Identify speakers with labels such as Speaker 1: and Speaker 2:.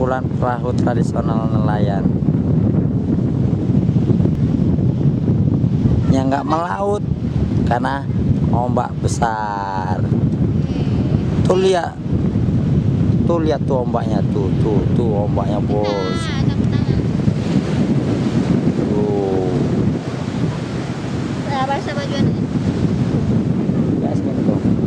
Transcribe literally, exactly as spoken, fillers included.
Speaker 1: gerombolan perahu tradisional nelayan yang nggak melaut karena ombak besar. Tuh lihat, tuh lihat tuh ombaknya, tuh tuh tuh ombaknya bos. Tuh.
Speaker 2: Nah, bahasa bajuan.
Speaker 1: Gas gitu.